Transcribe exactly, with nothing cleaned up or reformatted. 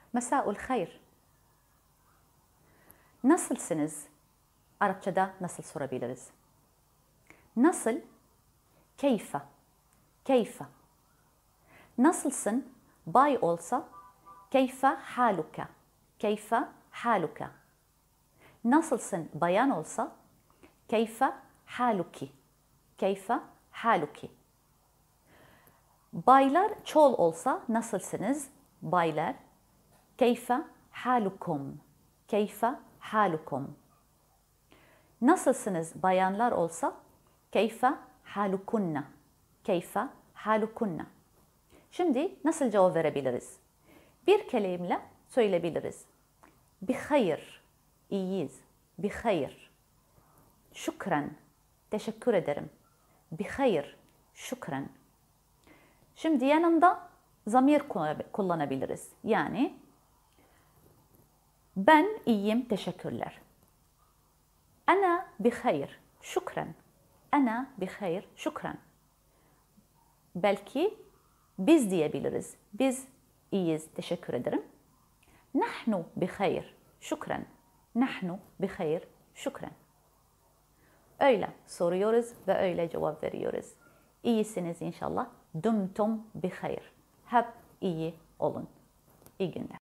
Mesa'ul hayr. Nasılsınız? Arapçada nasıl sorabiliriz? Nasıl? Keyfe. Keyfe. Nasılsın? Bay olsa keyfe haluka. Keyfe haluka. Nasılsın? Bayan olsa keyfe haluki. Keyfe haluki. Baylar çoğul olsa nasılsınız? Baylar. Keyfe halukum. Keyfe halukum. Nasılsınız? Bayanlar olsa keyfe halukunna. Keyfe halukunna. Şimdi nasıl cevap verebiliriz? Bir kelimeyle söyleyebiliriz. Bihayr. İyiyiz. Bihayr. Şükran. Teşekkür ederim. Bihayr. Şükran. Şimdi yanında zamir kullanabiliriz. Yani ben iyiyim, teşekkürler. Ana bihayr. Şükran. Ana bihayr. Şükran. Belki biz diyebiliriz. Biz iyiyiz, teşekkür ederim. Nahnu bihayr. Şükran. Nahnu bihayr. Şükran. Öyle soruyoruz ve öyle cevap veriyoruz. İyisiniz inşallah. Dumtum bihayr. Hep iyi olun. İyi günler.